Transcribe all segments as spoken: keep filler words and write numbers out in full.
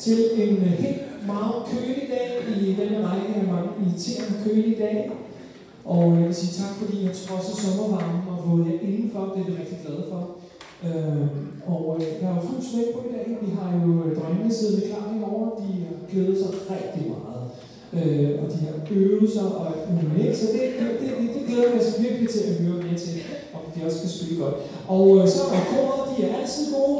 til en uh, helt meget kølig dag i denne række af mange irriterende kølige dage. Og jeg vil sige tak, fordi jeg trodser sommervarmen og vågede jer indenfor. Det er vi rigtig glade for. Uh, og uh, der er jo fuld smæk på i dag. Vi har jo uh, drengene siddende klar herovre. De har glædet sig rigtig meget. Uh, og de har øvet sig og muligt. Så det, det, det, det glæder jeg os virkelig til at høre mere til, om de også kan spille godt. Og uh, så er koret, de er altid gode.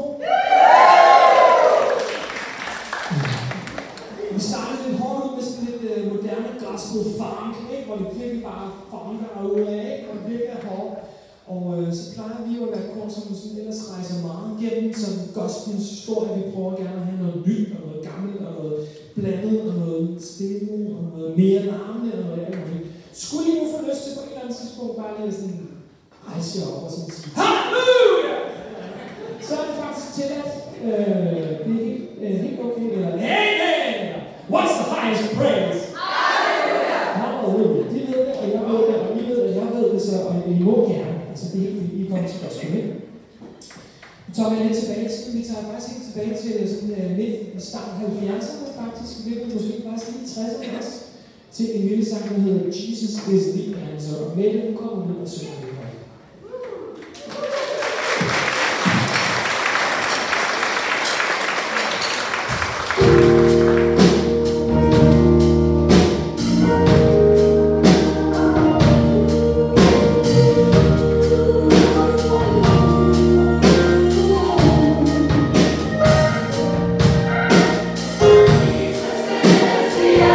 Vi startede lidt hårdt ud med sådan lidt uh, moderne gospel funk, ikke? Hvor det virkelig bare funker ud af, og det virkelig er hårdt. Og uh, så plejer vi jo at være et kor, som sådan ellers rejser meget igennem som gospelens historie. Vi prøver gerne at have noget nyt og noget gammelt og noget blandet og noget stille og noget mere larmende og noget andet. Skulle I nu få lyst til på et eller andet tidspunkt bare lige sådan rejse jer op og sådan sige halleluja! Så er det faktisk tilladt. Øh, det er helt, øh, helt okay. Eller amen! What's the highest praise? Halleluja! Halleluja! De ved det, og jeg ved det, og I ved det, og jeg ved det, så og I må gerne. Altså det er helt fordi, I kommer til at spille. Nu tager vi lidt tilbage til, vi tager faktisk helt tilbage til sådan uh, midt i starten af halvfjerdserne faktisk, vi ved måske faktisk lige tresserne også, til en lille sang, der hedder Jesus is the answer. Og med det, nu kommer vi ud og synger det her.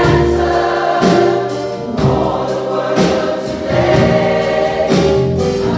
Answer, all the world today.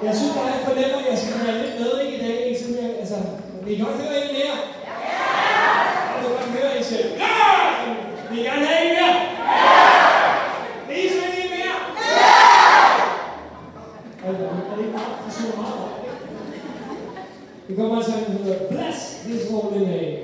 Jeg synes bare, jeg fornemmer, at jeg skal være lidt med ikke, i dag. Ikke? Simpelthen, altså, vil I godt høre en mere? Ja! Jeg vil godt høre en selv. Ja! Vil I gerne have en mere? Ja! Vil I synge en mere? Ja! Er det ikke meget? Det synger meget godt. Det kommer altså en, der hedder Bless His Holy Name.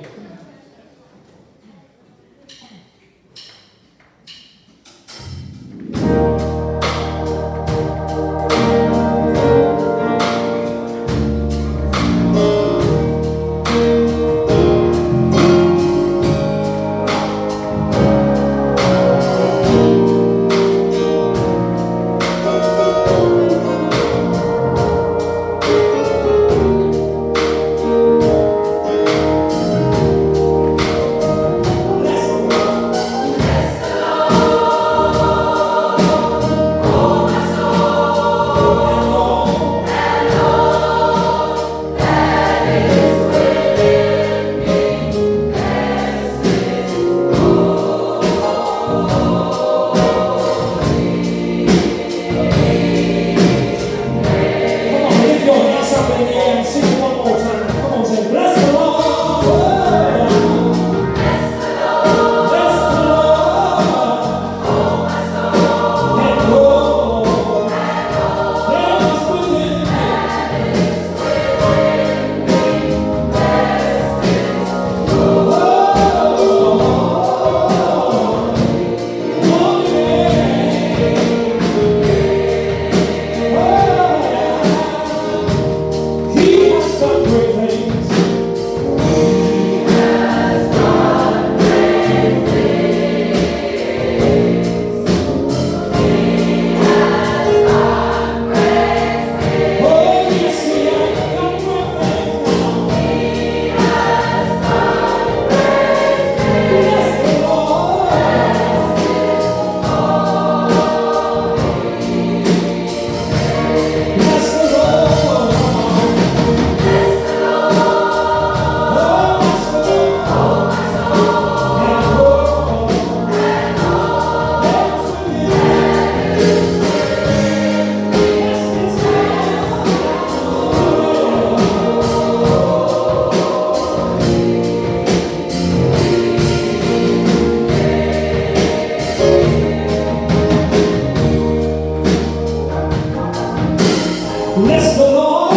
Bless the Lord,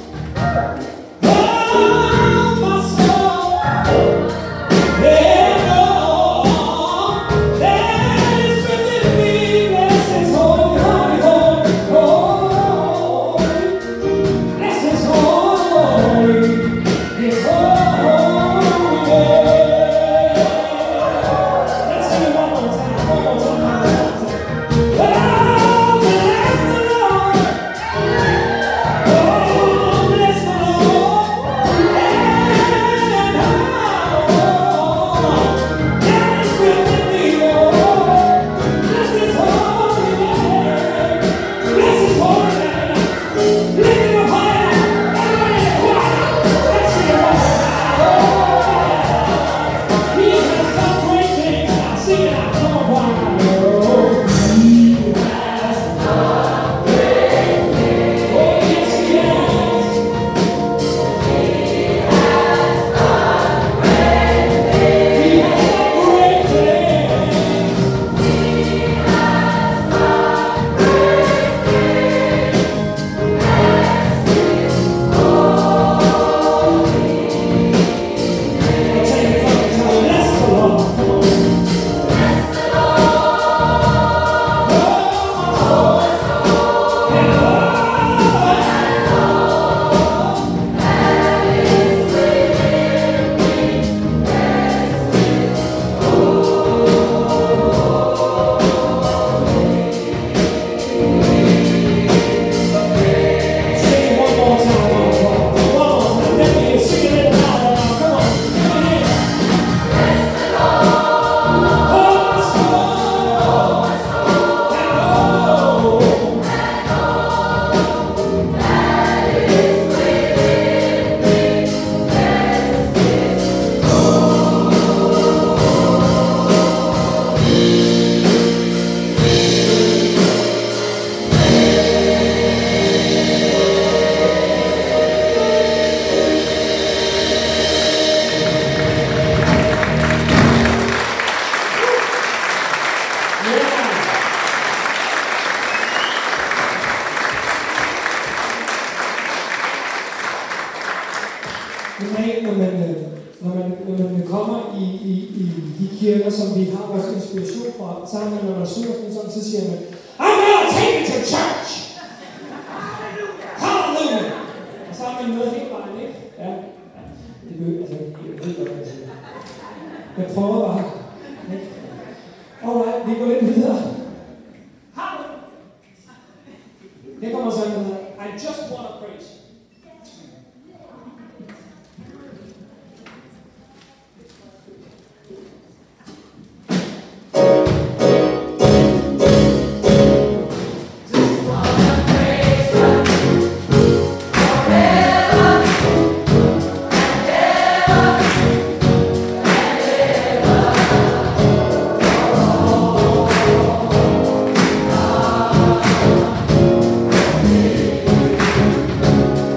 oh my soul, and all that is within me. Bless His holy, holy, holy, holy. Bless His holy, His holy name. Let's sing it one more time, one more time, one more time. Oh, bless the Lord. i, i, i de kirker, som vi har vores inspiration fra, sammen med, når man synger sådan, så siger man, I'm gonna take it to church! Hallelujah! Og så har man noget helt vejen, ikke? Ja. Det ved altså, jeg ved godt, hvad jeg siger. Jeg prøver bare. Alright, vi går lidt videre. Hallelujah! Her kommer sangen her. I just wanna praise. Thank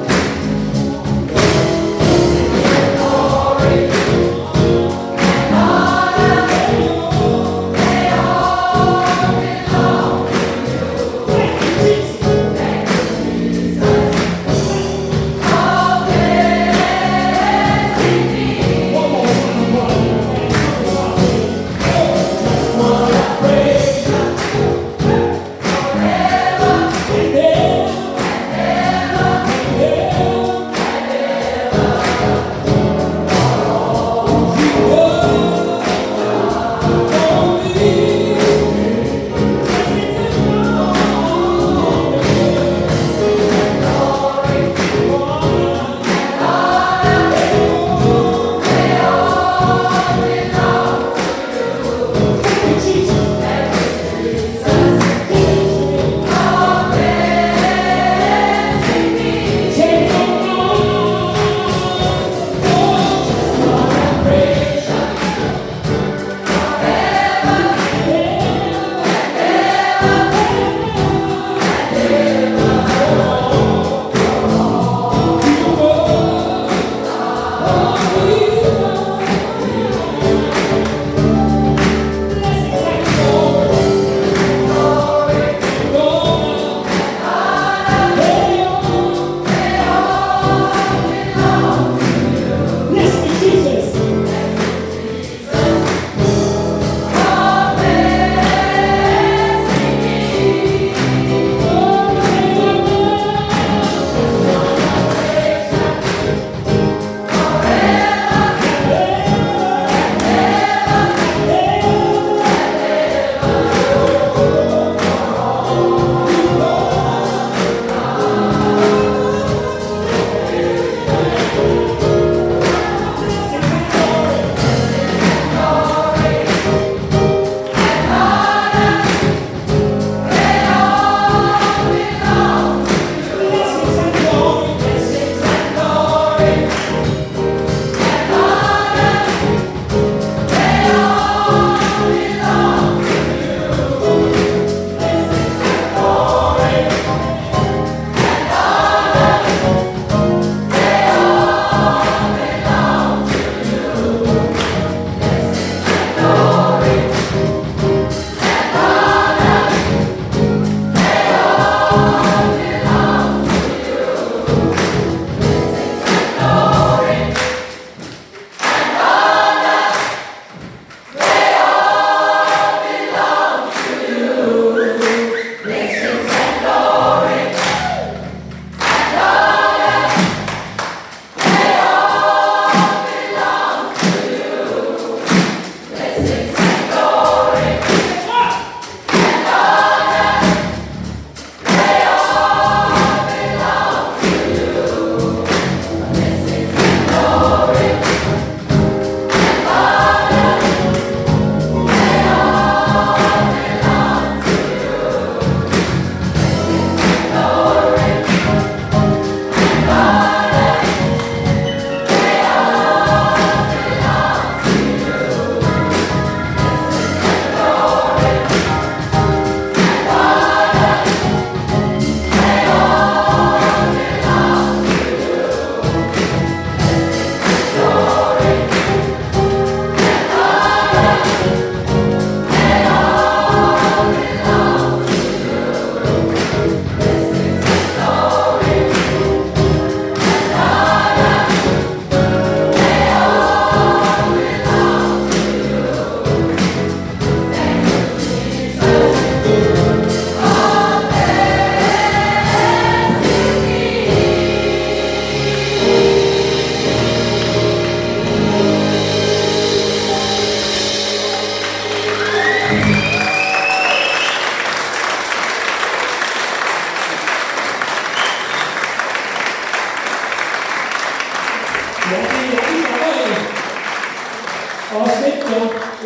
Også lidt, ja.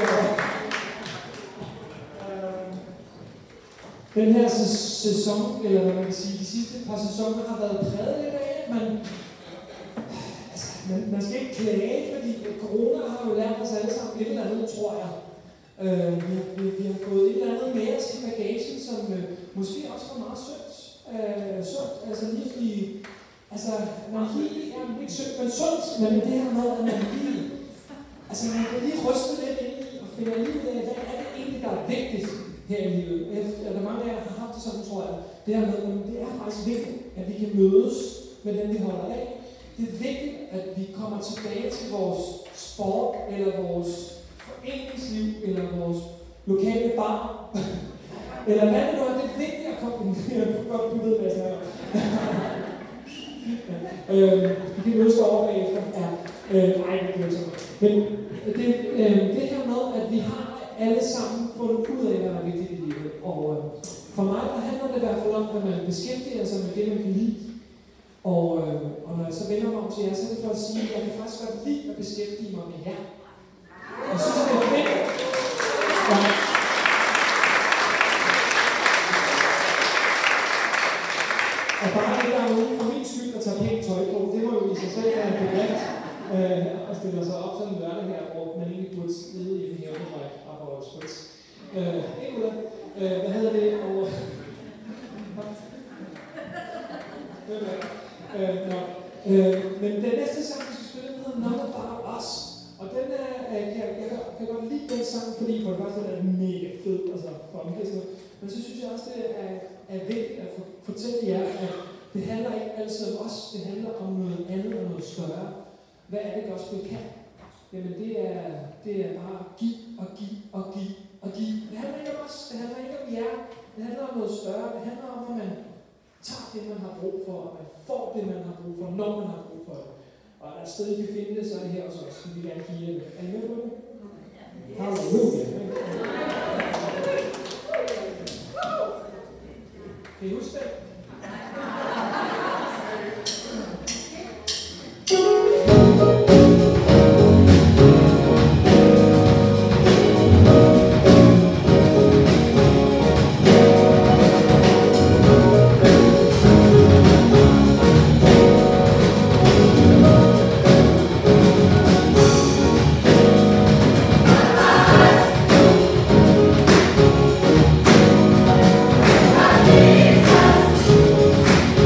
Den her sæson, eller hvad man kan sige, de sidste par sæsoner har været præget lidt af, at man, altså, man, man skal ikke klage, fordi corona har jo lært os alle sammen et eller andet, tror jeg. Øh, vi, har, vi, vi har fået et eller andet med os i bagagen, som øh, måske også var meget sundt. Øh, sundt, altså lige fordi, altså man lige, ja, ikke sundt, men sundt, men det her med, at man lige, altså man kan lige ryste lidt ind i og finde lige ud af, hvad er det egentlig, der er vigtigt her i livet. Eller mange af jer har haft det sådan, tror jeg. Det her med, at det er faktisk vigtigt, at vi kan mødes med dem, vi holder af. Det er vigtigt, at vi kommer tilbage til vores sport, eller vores foreningsliv, eller vores lokale bar. Eller hvad det nu er, det er vigtigt at komme. Godt, du ved, hvad jeg siger. øh, vi kan mødes derovre bagefter. Ja. Øh, nej, det er ikke så. Men det, øh, det her med, at vi har alle sammen fundet ud af, hvad der er vigtigt i livet. Og øh, for mig, der handler det i hvert fald om, at man beskæftiger sig med det, man kan lide. Og, øh, og når jeg så vender mig om til jer, så er det for at sige, at jeg kan faktisk godt lide at beskæftige mig med jer. Jeg synes, det er fedt. Ja. Og bare ikke der er nogen for min skyld, der tager pænt tøj på, det må jo i sig selv være en bedrift. Øh, og stiller sig op sådan en lørdag her, hvor man egentlig burde slide i den her undervej op over spits. Øh, ikke ud af. Øh, hvad hedder det? Og... øh, nå. Øh, men den næste sang, vi skal spille, hedder Not About Us. Og den er, øh, kan jeg, jeg, kan, kan godt lide den sang, fordi på det første er den mega fed, altså for omkæstet. Men så synes jeg også, det er, er vigtigt at fortælle jer, at det handler ikke altid om os, det handler om noget andet og noget større. Hvad er det gospel kan? Jamen det er, det er bare give og give og give og give. Det handler ikke om os, det handler ikke om jer. Det handler om noget større. Det handler om, at man tager det, man har brug for, og man får det, man har brug for, når man har brug for det. Og der er et sted, I kan finde det, så er det her hos os. Vi vil gerne give jer det. Er I med på det? Halleluja. Kan I huske det? Jesus.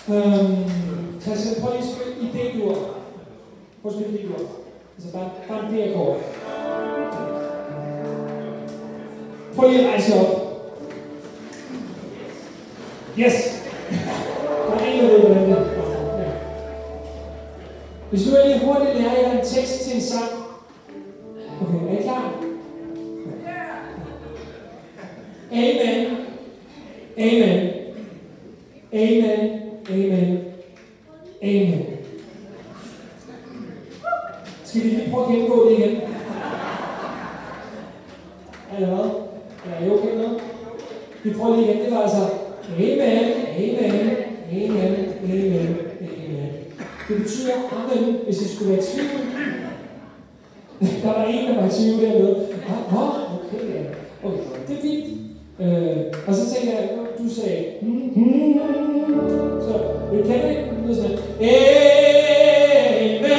Øhm, Christian, prøv lige at spille i D-dur. Prøv at spille D-dur. Altså bare, bare en D-akkord. Prøv lige at rejse op. Yes! Der er en, der ved, hvordan det er. Ja. Hvis nu er lige hurtigt lærer jer en tekst til en sang. Okay, er I klar? Amen. Amen. Amen. Amen. Amen. Skal vi lige prøve at gennemgå det igen? Eller hvad? Er I okay med? Vi prøver lige igen. Det var altså Amen. Amen. Amen. Amen. Amen. Det betyder amen, hvis I skulle være i tvivl. Der var en, der var i tvivl dernede. Nå, okay, ja. Okay, det er fint. Øh, og så tænker jeg, du sagde, mm, mm, så vi kender ikke noget sådan, amen,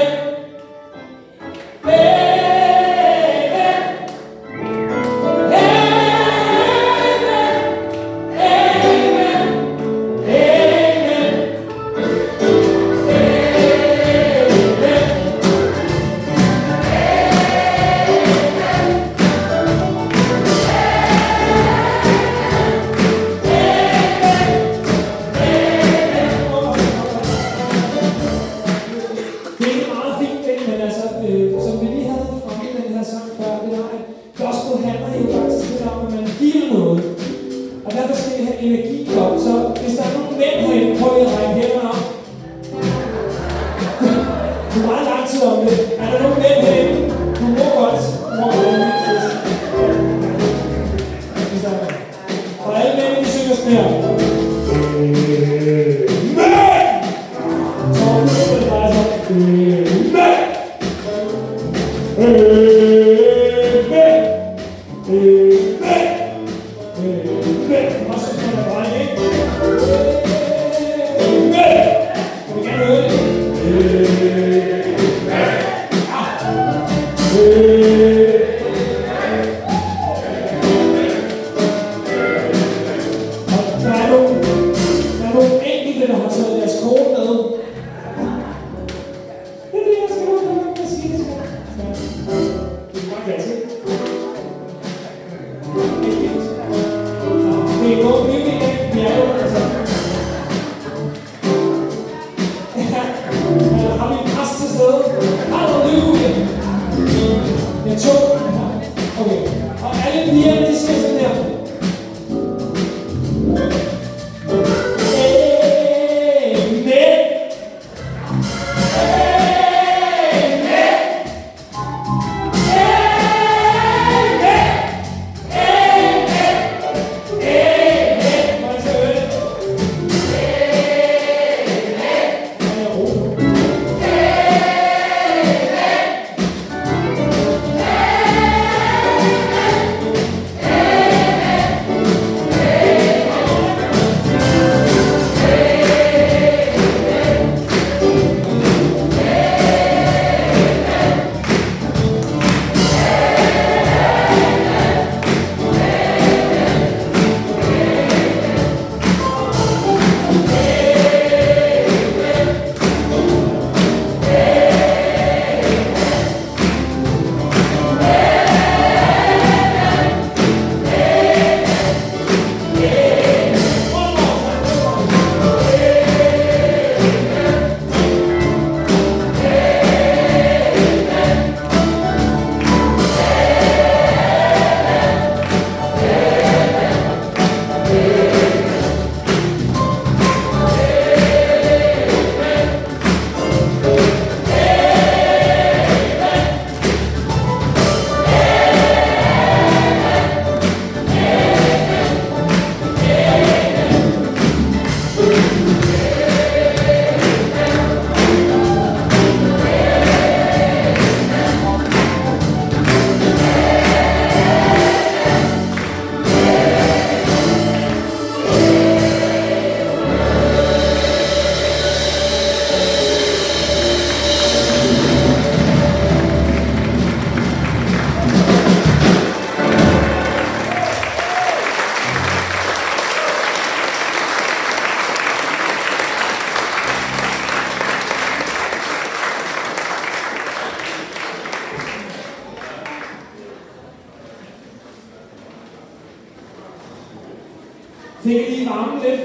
Fik I lige varme lidt?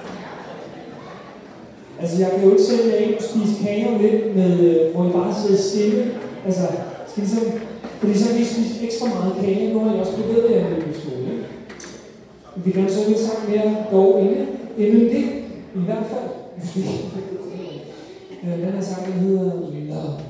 Altså, jeg kan jo ikke sætte jer ind og spise kager lidt, med, hvor I bare sidder stille. Altså, skal I sådan, fordi så kan I spise ekstra meget kage, nu har jeg også bevæget jer en lille smule, ikke? Vi kan så lidt sammen mere dog inden, inden det, i hvert fald. Den her sang, den hedder Love.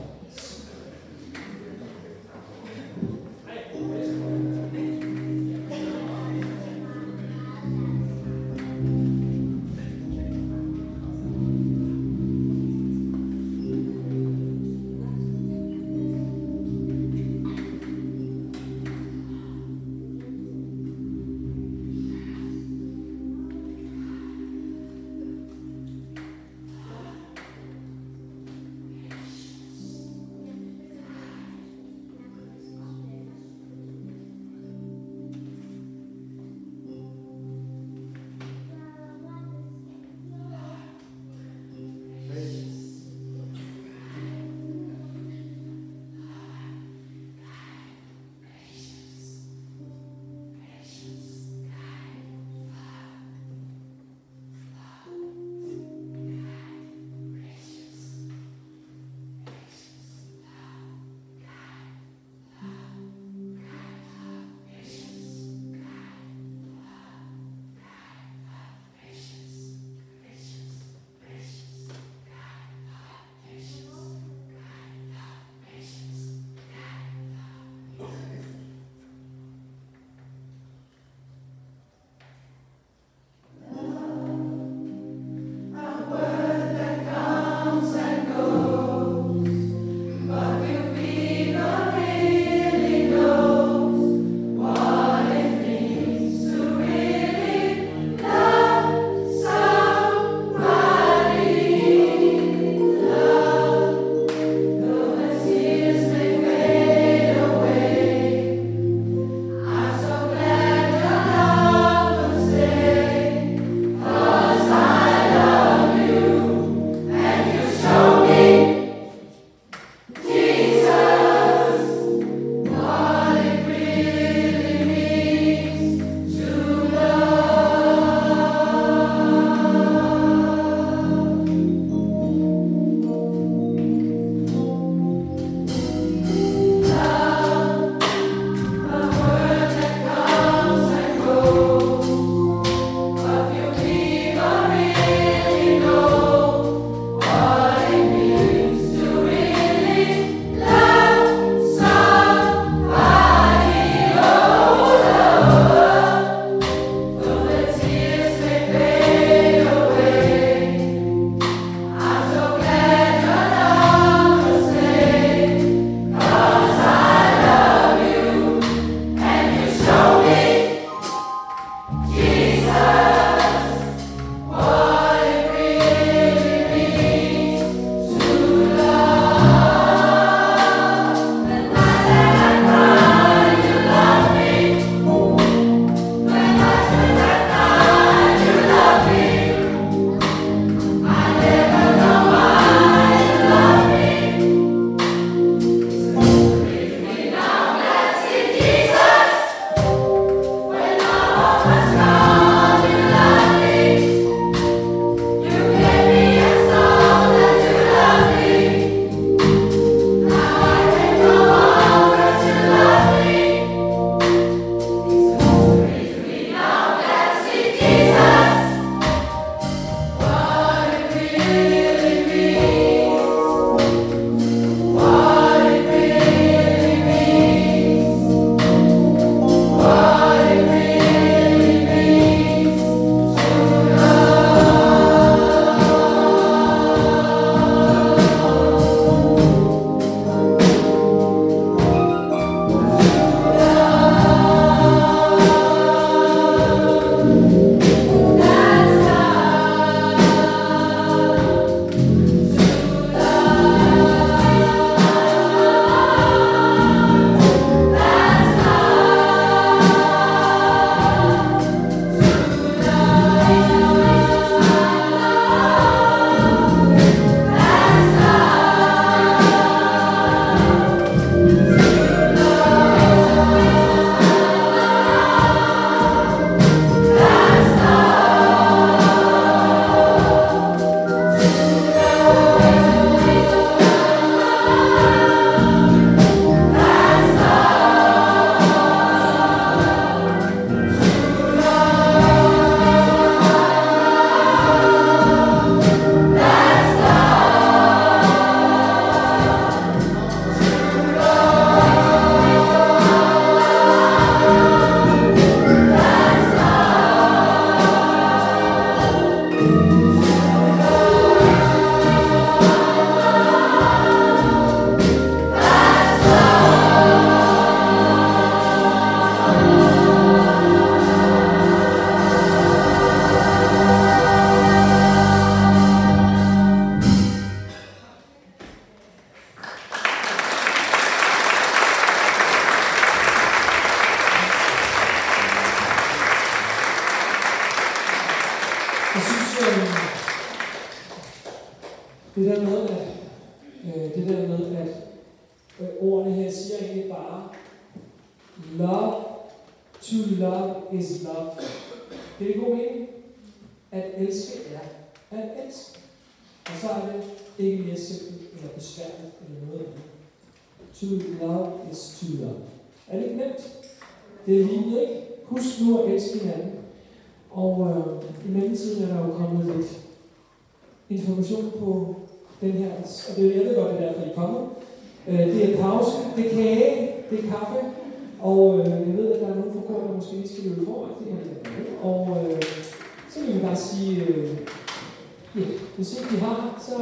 Det der med, at, øh, det der med, at øh, ordene her siger egentlig bare, love, to love is love. Det er god mening. At elske er at elske. Og så er det ikke mere simpelt eller besværligt eller noget andet. To love is to love. Er det ikke nemt? Det er livet, ikke? Husk nu at elske hinanden. Og øh, i mellemtiden er der jo kommet lidt information på den her, og det er jeg ved godt, det er derfor I er kommet. Øh, det er pause, det er kage, det er kaffe, og øh, jeg ved, at der er nogle forkår, der måske lige skal løbe foran, det er og øh, så vil jeg bare sige, øh, ja, hvis ikke I har, så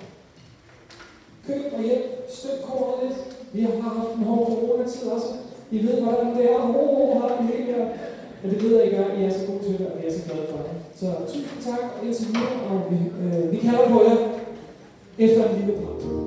køb og hjælp, støt koret lidt. Vi har haft en hård coronatid også. I ved, hvordan det er. Åh, oh, har det helt her. Men det ved jeg ikke, at I er så gode til det, og vi er så glade for det. Så tusind tak, og indtil videre, og vi, øh, vi kalder på jer efter en lille pause.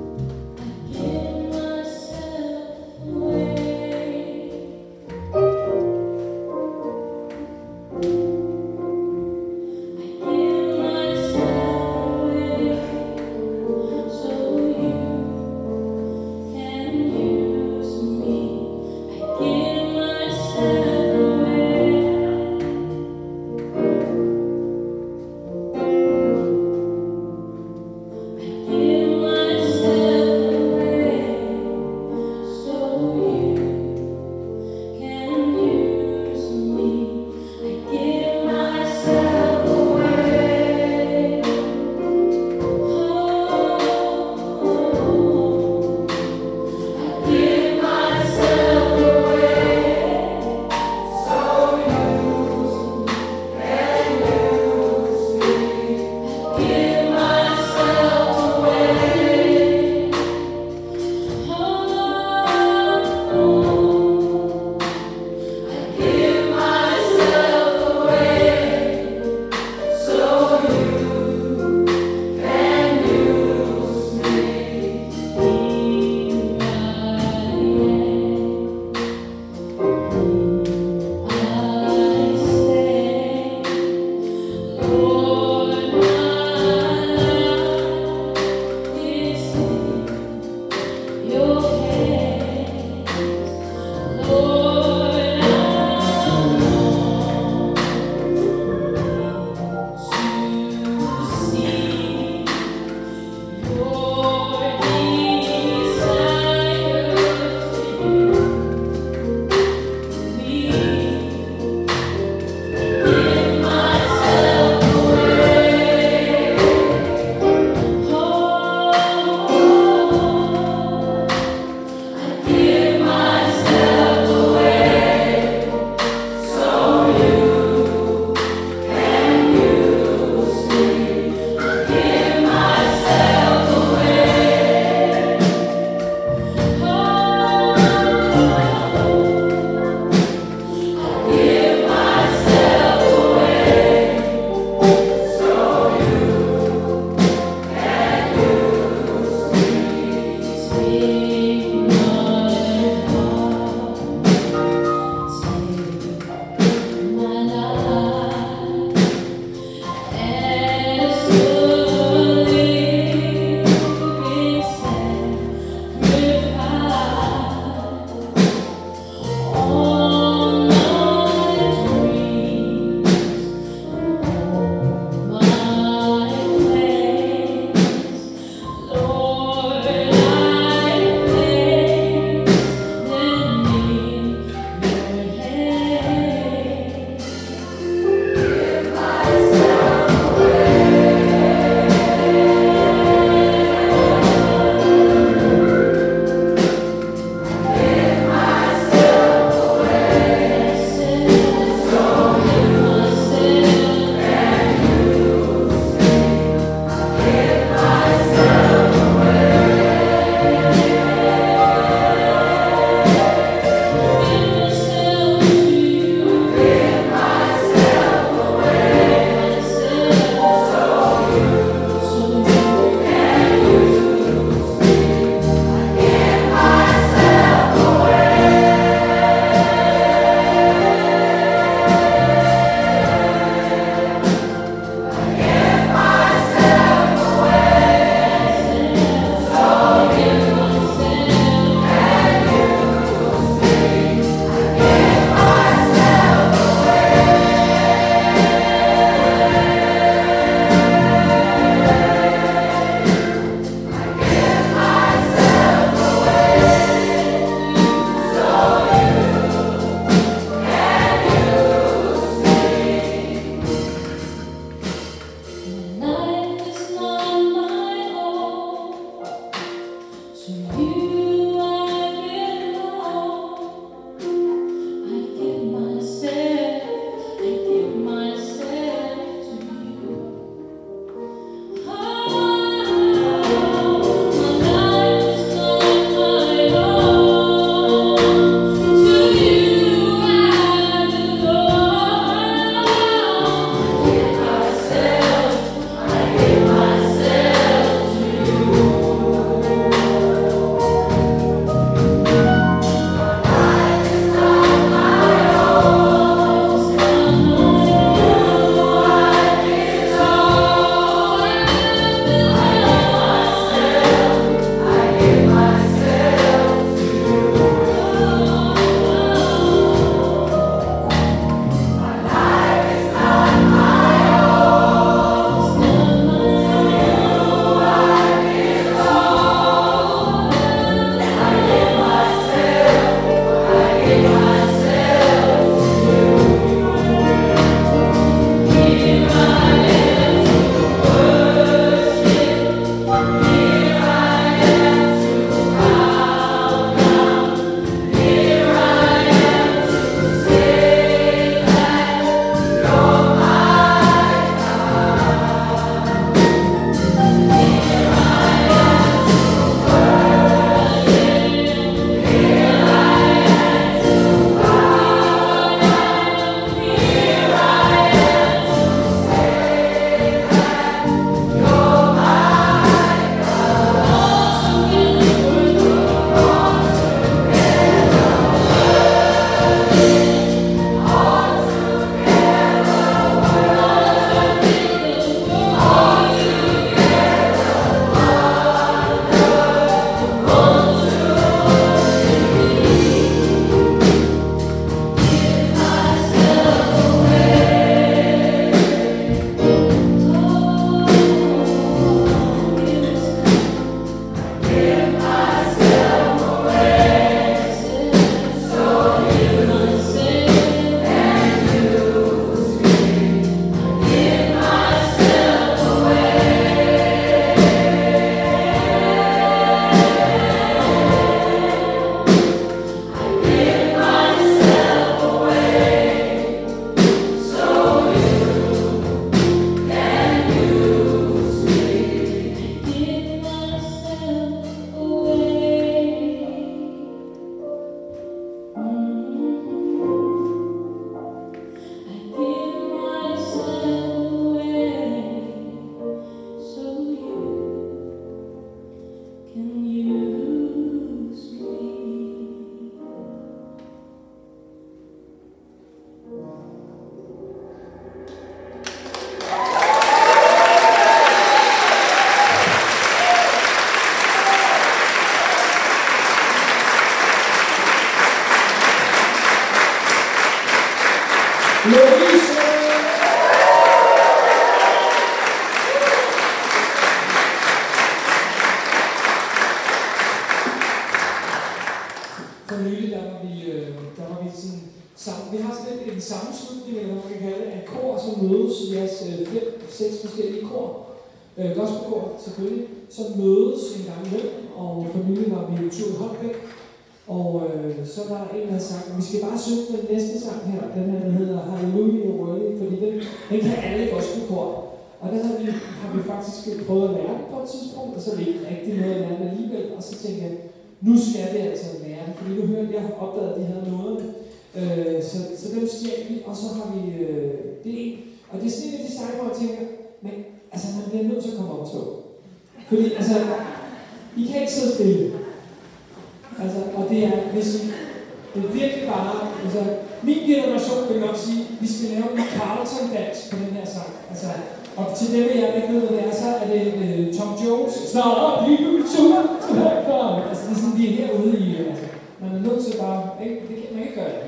sammenslutning, eller hvad man kan kalde det, af kor, som mødes i jeres fem, seks forskellige kor. Øh, gospelkor selvfølgelig, som mødes en gang imellem, og for nylig var vi en tur i Holbæk. Og øh, så var der en, der havde sagt, at vi skal bare synge den næste sang her, den her, der hedder Hallelujah Worthy, fordi den, den kan alle gospelkor. Og den har vi, har vi faktisk prøvet at lære på et tidspunkt, og så er det ikke rigtig noget at lære alligevel. Og så tænkte jeg, nu skal det altså lære det, fordi nu hørte jeg opdaget, at de havde noget. Øh, så, så dem stjal vi, og så har vi øh, det en. Og det er sådan en af de sange, hvor jeg tænker, men altså man bliver nødt til at komme op og stå. Fordi altså, I kan ikke sidde stille. Altså, og det er, hvis I, det er virkelig bare, altså, min generation vil nok sige, at vi skal lave en Carlton-dans på den her sang. Altså, og til dem, jeg ikke ved, hvad det er, så er det uh, Tom Jones. Snart op, lige nu, super, altså, det er sådan, vi er herude i, altså, man er nødt til bare, ikke, det kan man ikke gøre det.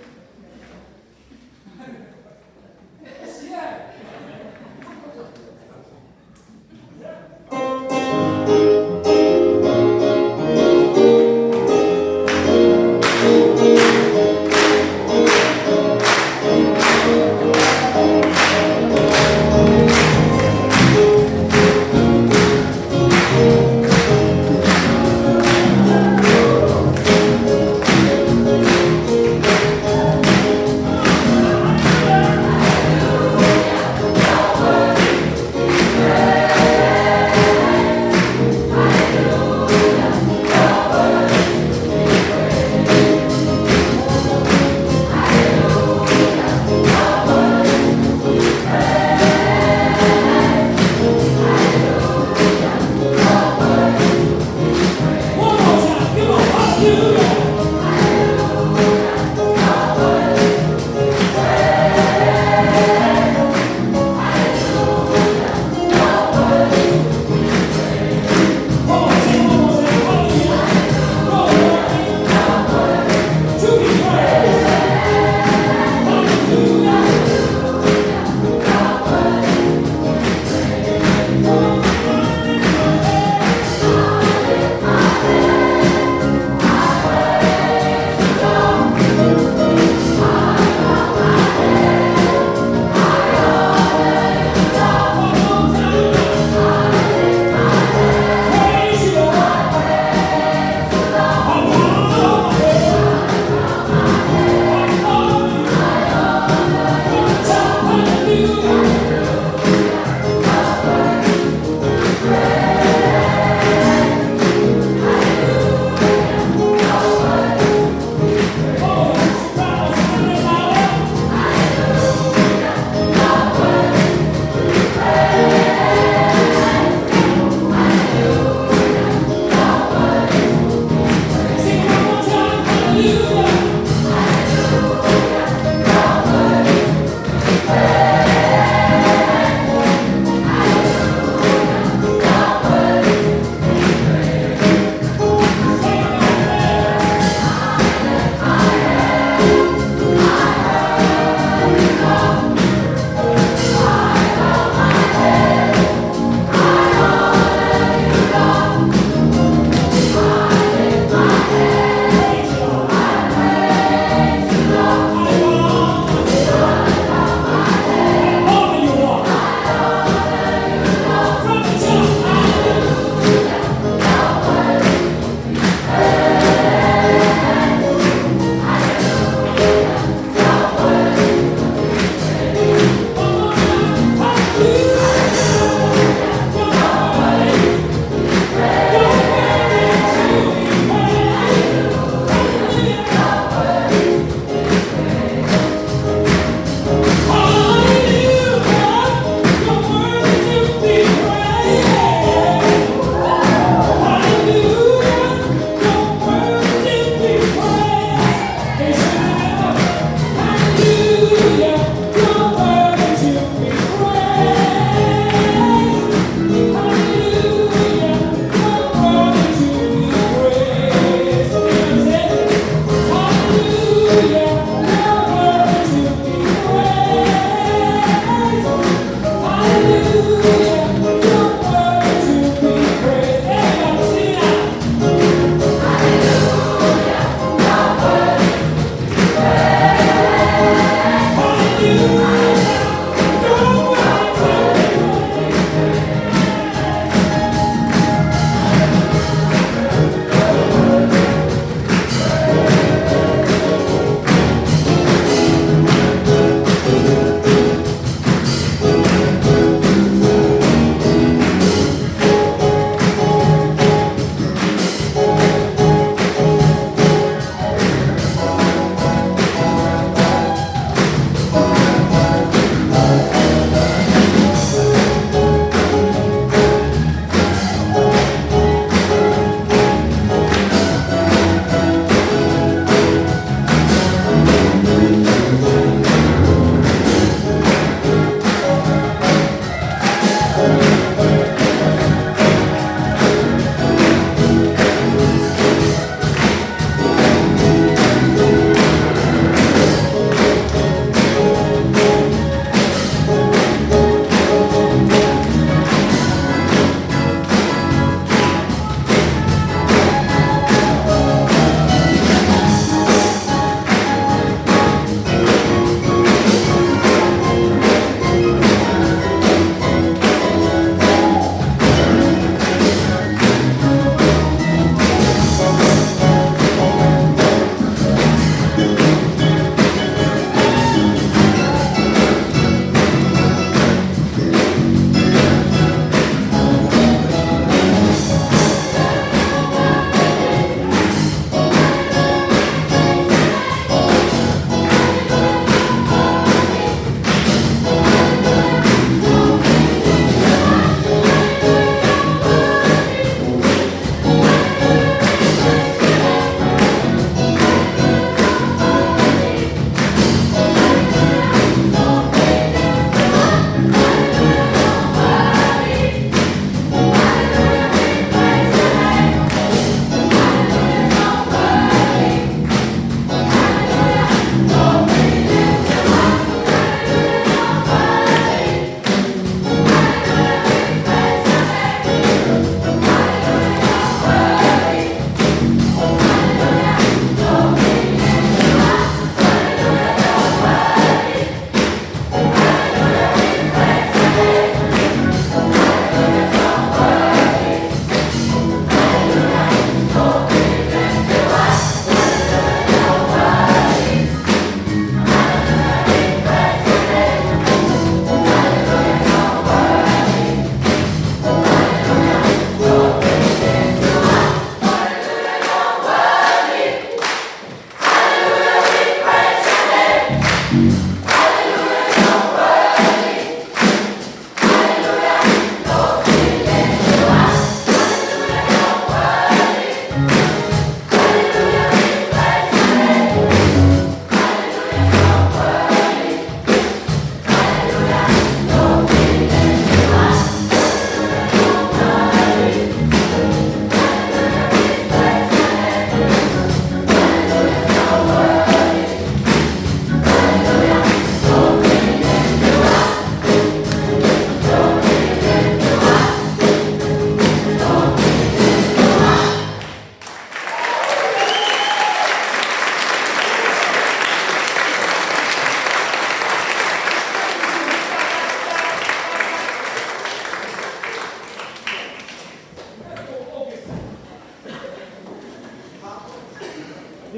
Hvad siger jeg? Thank you.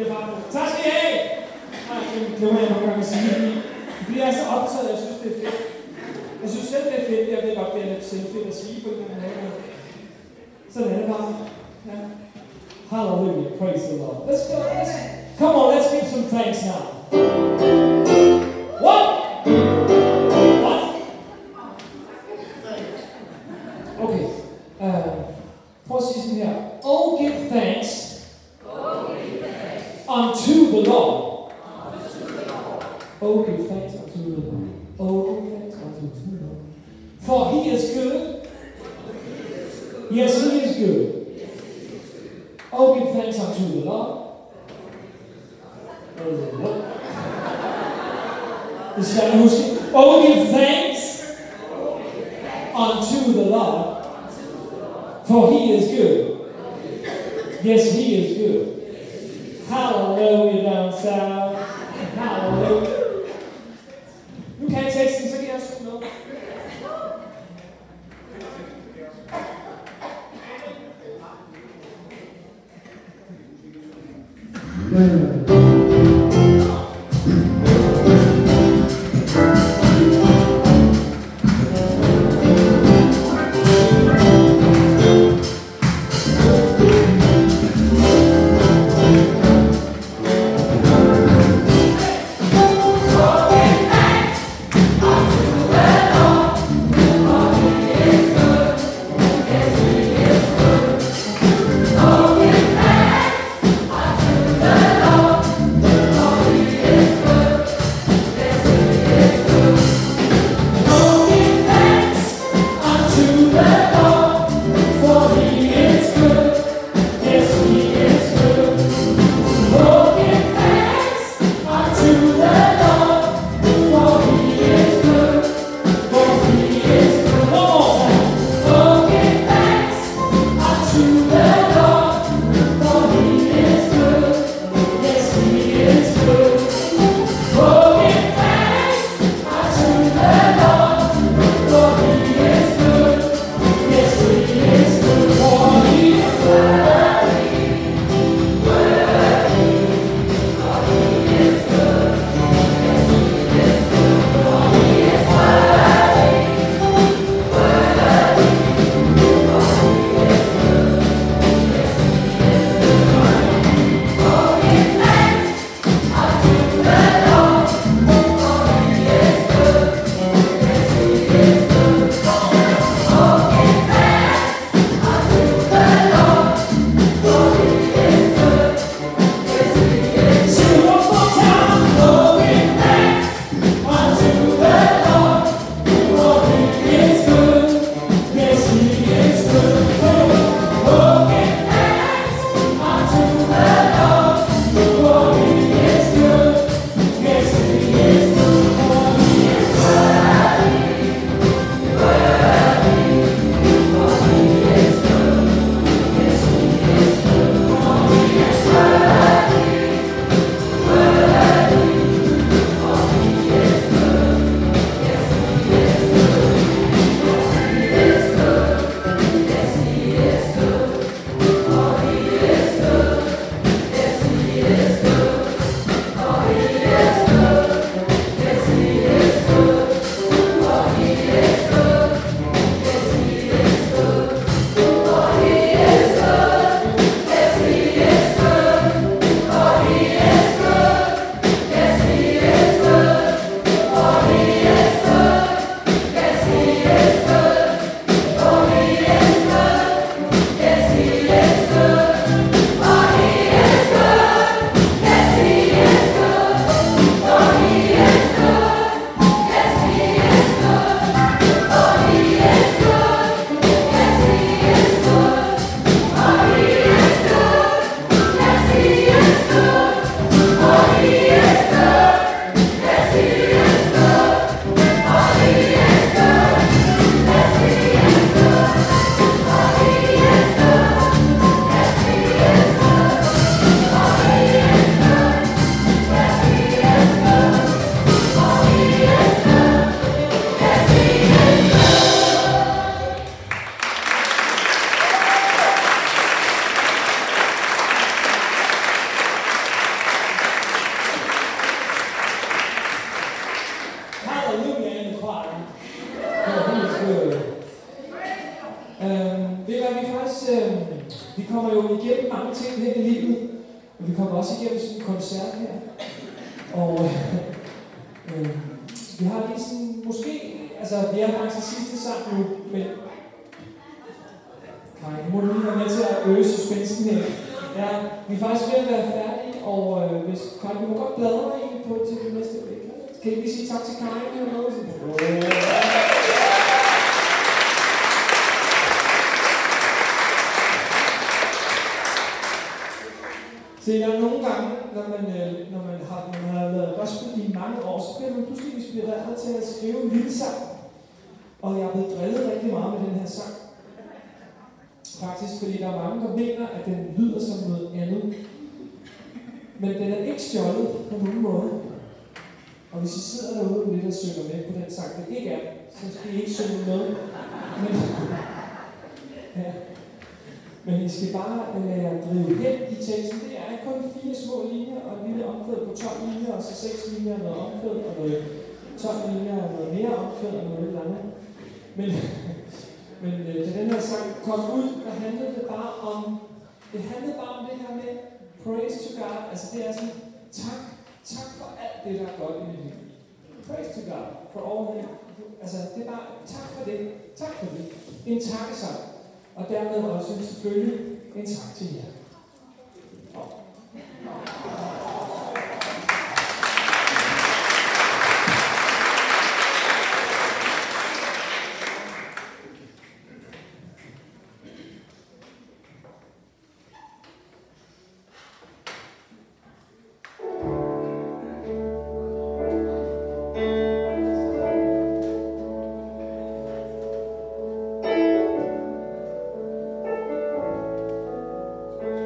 Det er faktisk. Tak skal I have! Nej, det glemmer jeg nogle gange at sige. Vi er så optaget, jeg synes, det er fedt. Jeg synes selv, det er fedt. Jeg ved godt, det er lidt selvfedt at sige på den her måde. Sådan er det bare. Ja. Hallelujah. Praise the Lord. Let's go. Let's, come on, let's give some thanks now. What? What? Okay. Uh, prøv at sige sådan her. Oh, give thanks. Oh, give thanks. Unto the Lord. Unto the Lord. Oh, give thanks unto the Lord. Oh, give thanks unto the Lord. For he is good. Yes, he is good. Oh, give thanks unto the Lord. Det skal jeg huske. Oh, give thanks unto the Lord. For he is good. Yes, he is good. Hallelujah down south. Hallelujah. Nu kan jeg teksten, så kan jeg synge noget. Oh, Øh, ved du hvad, vi faktisk, øh, vi kommer jo igennem mange ting her i livet, og vi kommer også igennem sådan en koncert her. Og øh, vi har lige sådan, måske, altså vi er faktisk sidste sang nu, men Kaj, nu må du lige være med til at øge suspensen her. Ja, vi er faktisk ved at være færdige, og øh, hvis Kaj, du må godt bladre egentlig på til det næste væk. Kan I lige sige tak til Kaj eller noget? Se, der er nogle gange, når man, når man har, når man har lavet gospel i mange år, så bliver man pludselig inspireret til at skrive en lille sang. Og jeg er blevet drillet rigtig meget med den her sang. Faktisk, fordi der er mange, der mener, at den lyder som noget andet. Men den er ikke stjålet på nogen måde. Og hvis I sidder derude og lidt og synger med på den sang, det ikke er, så skal I ikke synge med. Men, ja. Men I skal bare lade jer drive hen i teksten. Det er kun fire små linjer og en lille omkvæd på tolv linjer, og så seks linjer og noget omkvæd, og noget tolv linjer og noget mere omkvæd og noget lidt andet. Men, men da den her sang kom ud, der handlede det bare om, det handlede bare om det her med praise to God. Altså det er sådan, tak, tak for alt det, der er godt i mit liv. Praise to God for all that. Altså det er bare, tak for det, tak for det. En takkesang. Og dermed også selvfølgelig en tak til jer. Thank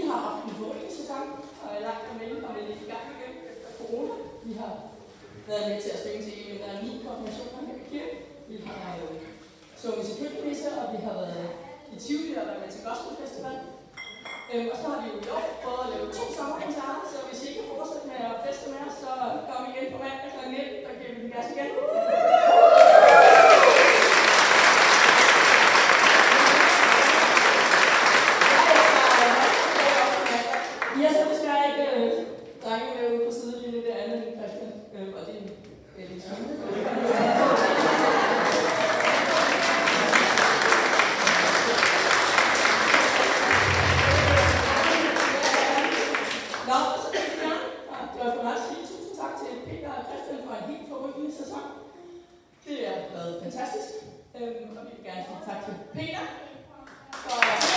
har haft en foreningssæson, og er langt imellem og vel i gang igen efter corona. Vi har været med til at synge til en af ni konfirmationer her i kirken. Vi har øh, sunget til køkkenmesser, og vi har været i Tivoli og været med til Gospelfestival. Øhm, og så har vi jo i år prøvet at lave to sommerkoncerter, så hvis I ikke kan fortsætte med at feste med os, så kom igen på mandag klokken nitten, og giver vi den gas igen. Vi har så desværre ikke øh, drenge med ude på sidelinjen, det andet end Christian, øh, og det er lidt svært. Nå, så vil jeg gerne, og det var for mig at sige tusind tak til Peter og Christian for en helt forrygende sæson. Det har været fantastisk, øhm, og vi vil gerne sige tak til Peter for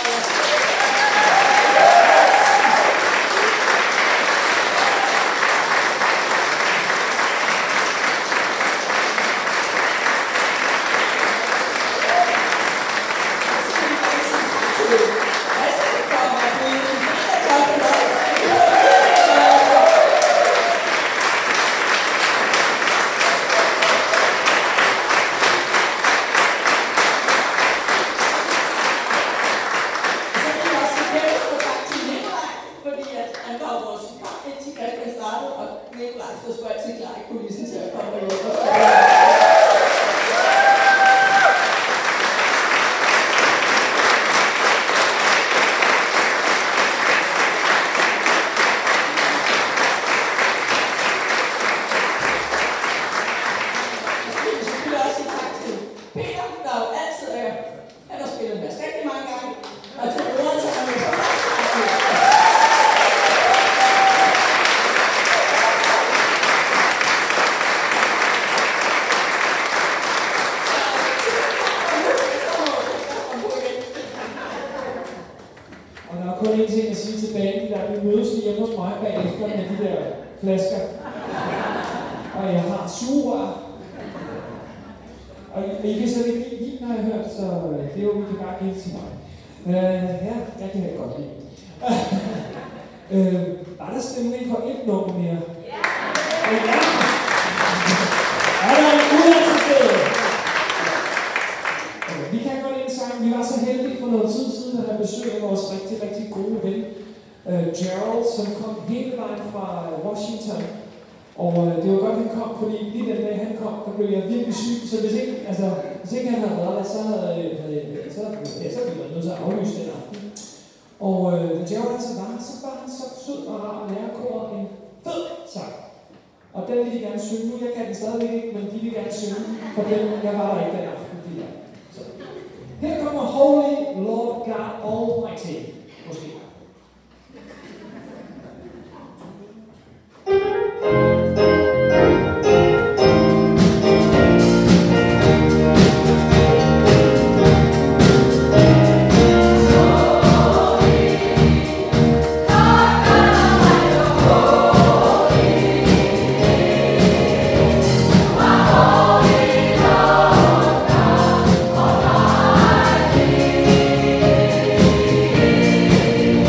flasker. Og jeg har sugerør. Og I kan slet ikke lide vin, har jeg hørt, så det er jo, vi kan bare give det til mig. Uh, ja, jeg kan det godt lide. uh, var der stemning for et nummer mere? Ja! Ja! Er der en uddannelsesstede? Okay, vi kan godt en sang. Vi var så heldige for noget tid siden at have besøg af vores rigtig, rigtig gode ven, uh, Gerald, som kom hele vejen fra Washington. Og uh, det var godt, han kom, fordi lige den dag han kom, der blev jeg virkelig syg. Så hvis ikke, altså, hvis ikke han havde været der, så havde, havde så, ja, så ville jeg nødt til at aflyse den aften. Og uh, da Gerald altså var, så var han så sød og rar at lære koret en fed sang. Og den vil de gerne synge nu. Jeg kan den stadigvæk ikke, men de vil gerne synge, for den, jeg var der ikke den aften. Så. Her kommer Holy Lord God Almighty. Måske. Holy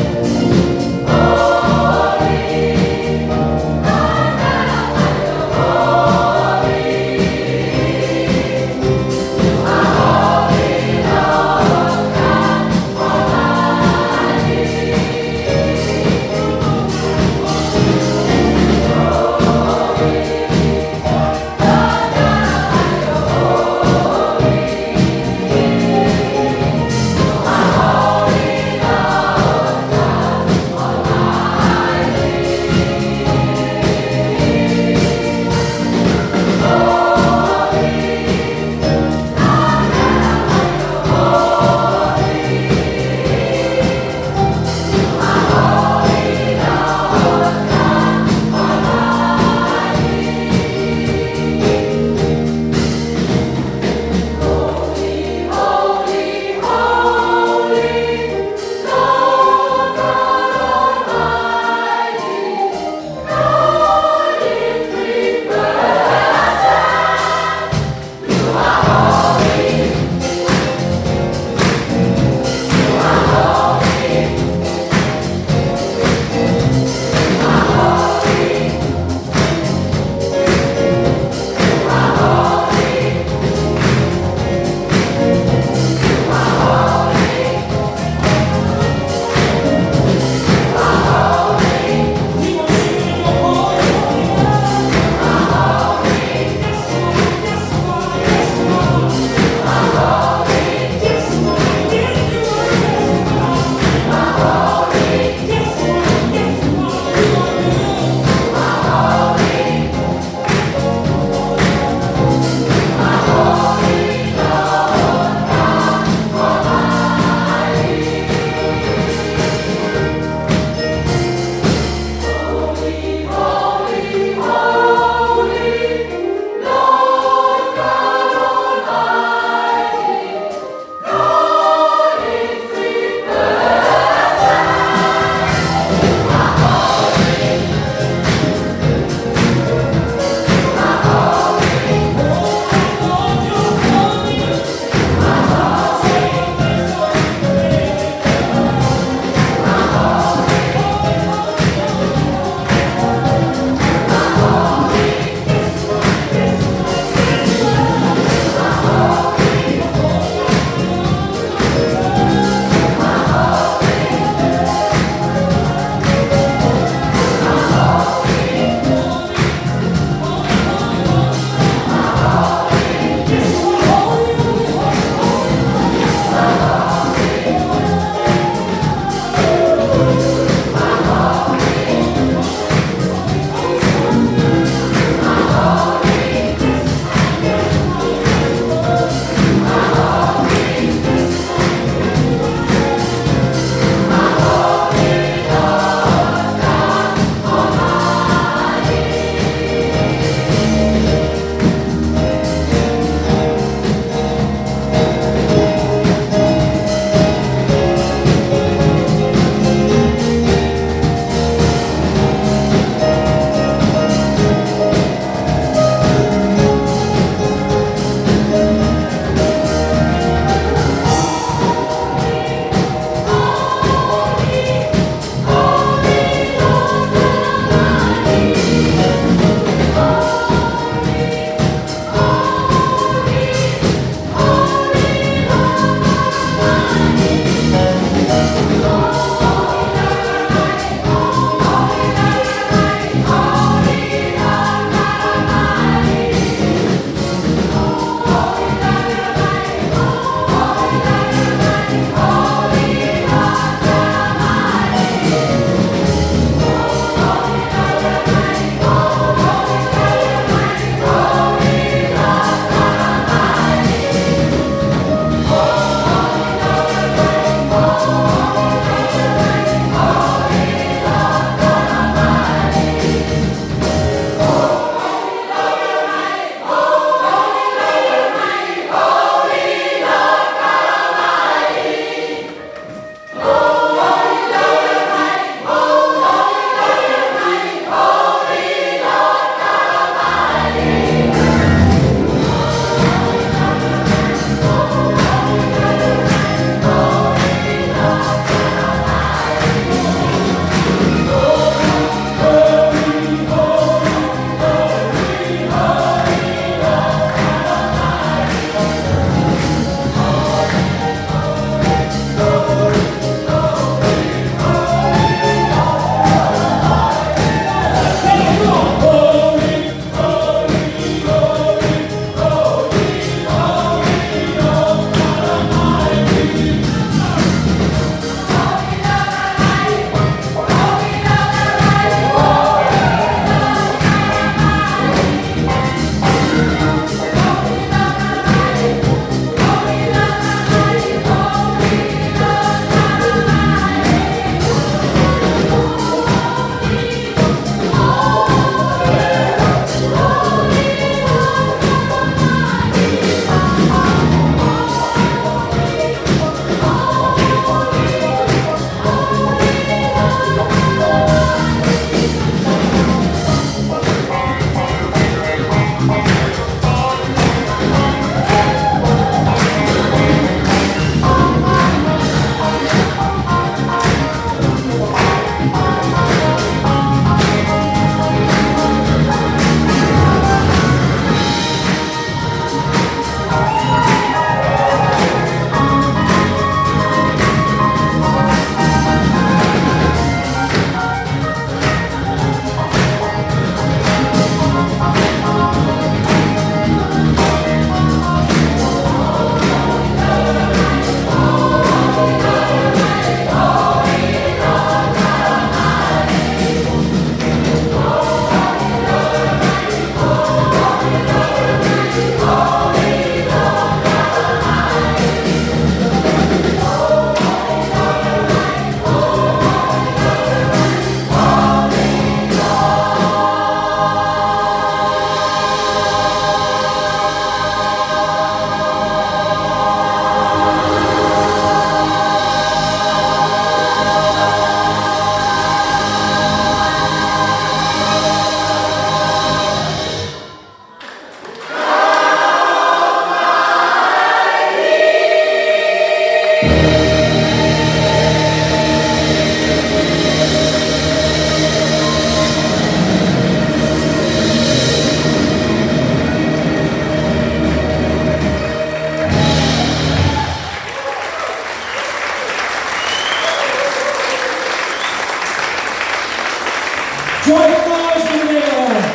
Joyful noise for the neighborhood.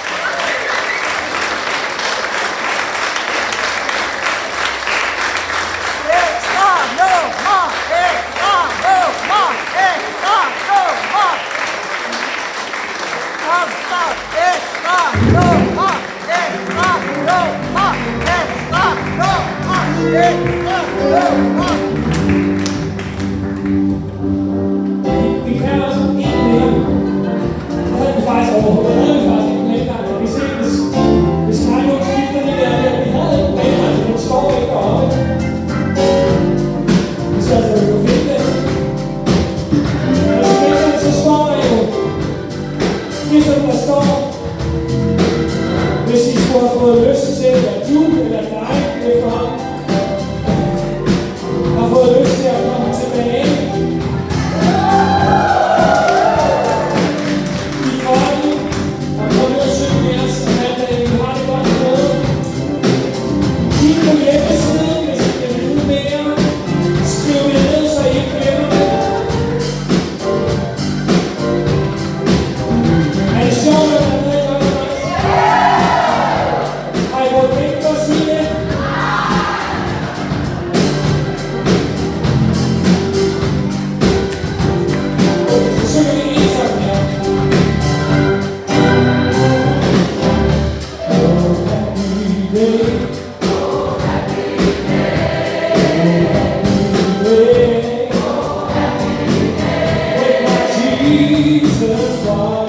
Vi kan også en mere. Det havde vi faktisk overhovedet. Det havde vi faktisk ikke med gang. Vi ser, hvis, hvis Kajno skifter det der, vi havde ikke med gang. Den står ikke deroppe. Vi skal altså jo finde det. Og så finder den, så står der jo. Ligesom der står, hvis I skulle have fået lyst til, at du eller dig efterhånden har fået lyst til at komme tilbage i folden og komme ned og synge med os, og at vi har det godt med. Kig på hjemmesiden, hvis I kan vide mere. Skriv det ned, så I ikke glemmer det. Er det sjovt, at der er noget, der er nice? Har I fået penge for at sige det? Så synger vi en sang mere. Oh, happy day. Oh, happy day. Oh, happy day. Oh, happy day. When my Jesus was